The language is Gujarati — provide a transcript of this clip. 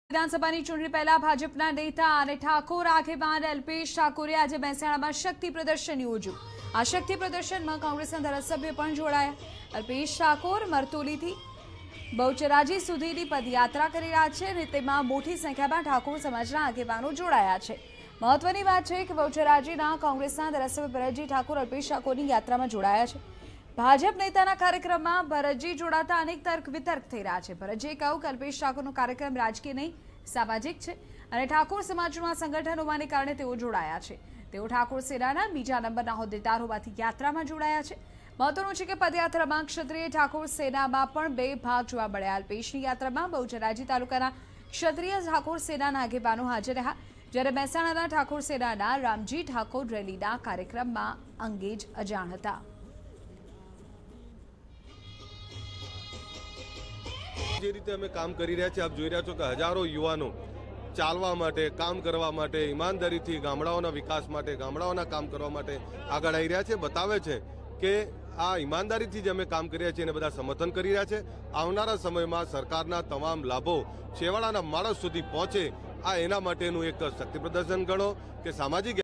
વિધાનસભાની ચૂંટણી પહેલા ભાજપના નેતા અને ઠાકોર આગેવાન અલ્પેશ ઠાકોરે આજે મહેસાણામાં શક્તિ પ્રદર્શન યોજ્યું। આ શક્તિ પ્રદર્શનમાં કોંગ્રેસના ધારાસભ્યો પણ જોડાયા। અલ્પેશ ઠાકોર મરતોલીથી બહુચરાજી સુધીની પદયાત્રા કરી રહ્યા છે અને તેમાં મોટી સંખ્યામાં ઠાકોર સમાજના આગેવાનો જોડાયા છે। મહત્વની વાત છે કે બહુચરાજીના કોંગ્રેસના ધારાસભ્ય ભરતજી ઠાકોર અલ્પેશ ઠાકોરની યાત્રામાં જોડાયા છે। ભાજપ નેતાના કાર્યક્રમમાં ભરતજી જોડાતા અનેક તર્ક વિતર્ક થઈ રહ્યા છે। ભરતજીએ કહ્યું કે અલ્પેશ ઠાકોરનો કાર્યક્રમ રાજકીય નહીં સામાજિક છે અને ઠાકોર સમાજના સંગઠન હોવાને કારણે તેઓ જોડાયા છે। તેઓ ઠાકોર સેનાના બીજા નંબરના હોદ્દેદાર હોવાથી યાત્રામાં જોડાયા છે। મહત્વનું છે કે પદયાત્રામાં ક્ષત્રિય ઠાકોર સેનામાં પણ બે ભાગ જોવા મળ્યા। અલ્પેશની યાત્રામાં બહુચરાજી તાલુકાના ક્ષત્રિય ઠાકોર સેનાના આગેવાનો હાજર રહ્યા, જ્યારે મહેસાણાના ઠાકોર સેનાના રામજી ઠાકોર રેલીના કાર્યક્રમમાં અંગે જ અજાણ હતા। જે રીતે અમે કામ કરી રહ્યા છીએ, આપ જોઈ રહ્યા છો કે હજારો યુવાનો ચાલવા માટે, કામ કરવા માટે, ઈમાનદારીથી ગામડાઓના વિકાસ માટે, ગામડાઓના કામ કરવા માટે આગળ આવી રહ્યા છે। બતાવે છે કે આ ઈમાનદારીથી જે અમે કામ કરી રહ્યા છીએ એને બધા સમર્થન કરી રહ્યા છે। આવનારા સમયમાં સરકારના તમામ લાભો છેવાડાના માણસ સુધી પહોંચે, આ એના માટેનું એક શક્તિ પ્રદર્શન ગણો કે સામાજિક